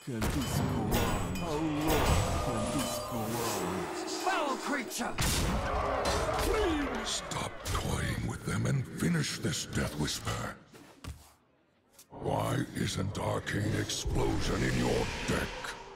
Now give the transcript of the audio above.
Can this go on? How long can this go on? Foul creature! Stop toying with them and finish this Deathwhisper. Why isn't Arcane Explosion in your deck?